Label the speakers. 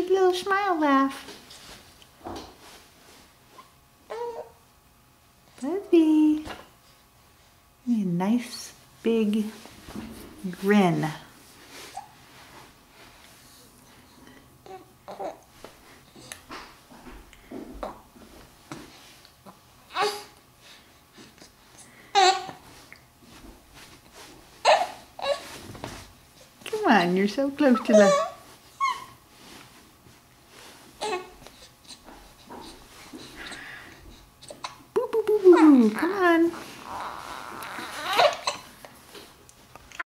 Speaker 1: big little smile laugh. Buzzy. A nice big grin. Come on, you're so close to the